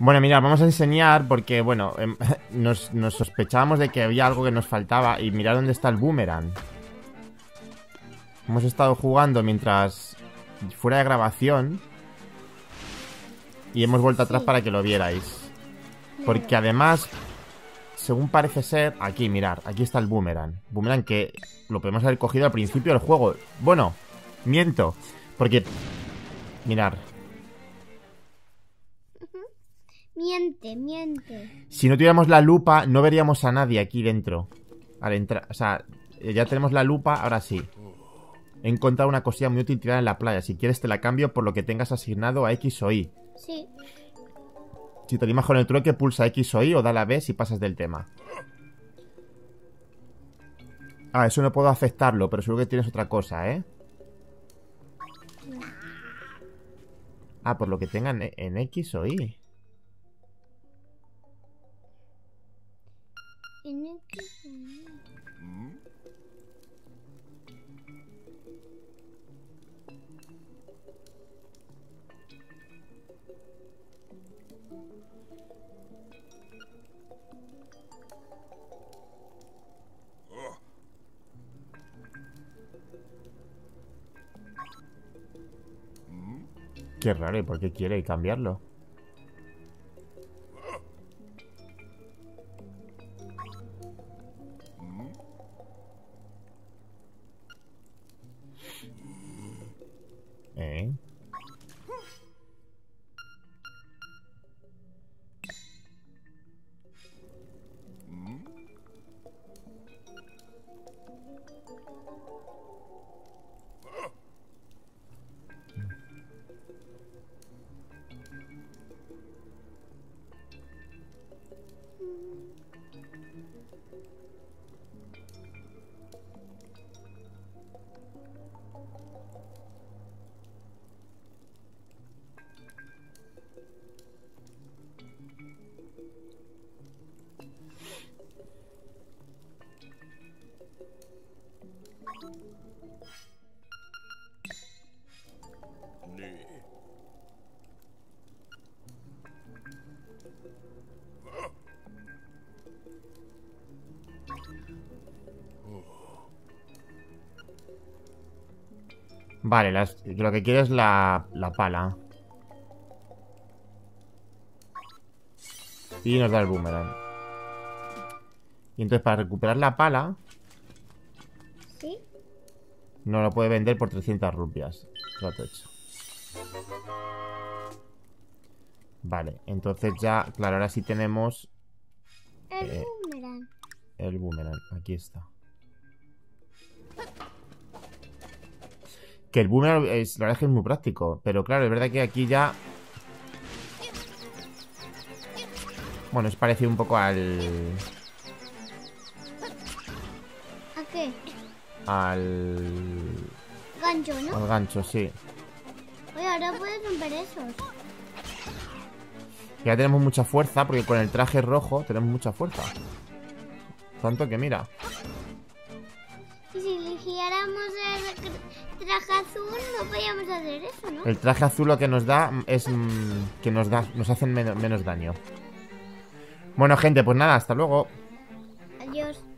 Bueno, mira, vamos a enseñar porque, bueno, nos sospechábamos de que había algo que nos faltaba. Y mirad dónde está el boomerang. Hemos estado jugando mientras fuera de grabación y hemos vuelto atrás para que lo vierais. Porque además, según parece ser, aquí, mirar, aquí está el boomerang. Boomerang que lo podemos haber cogido al principio del juego. Bueno, miento, porque, mirar. Miente, miente. Si no tuviéramos la lupa, no veríamos a nadie aquí dentro. Al entrar, o sea, ya tenemos la lupa, ahora sí. He encontrado una cosilla muy útil tirada en la playa. Si quieres te la cambio por lo que tengas asignado a X o Y. Sí. Si te animas con el trueque, pulsa X o Y o da la B si pasas del tema. Ah, eso no puedo aceptarlo, pero seguro que tienes otra cosa, ¿eh? Ah, por lo que tengan en X o Y. Qué raro, ¿y por qué quiere cambiarlo? ¿Eh? Vale, lo que quiero es la pala. Y nos da el boomerang. Y entonces para recuperar la pala... ¿Sí? No lo puede vender por 300 rupias. Trato hecho. Vale, entonces ya... Claro, ahora sí tenemos... El boomerang. El boomerang, aquí está. Que el boomerang es, la verdad es que es muy práctico. Pero claro, es verdad que aquí ya... Bueno, es parecido un poco al... ¿A qué? Al... Gancho, ¿no? Al gancho, sí. Oye, ahora puedes romper esos. Ya tenemos mucha fuerza, porque con el traje rojo tenemos mucha fuerza. Tanto que mira. Y si eligiéramos el traje azul, no podíamos hacer eso, ¿no? El traje azul lo que nos da es que nos hacen menos daño. Bueno, gente, pues nada, hasta luego. Adiós.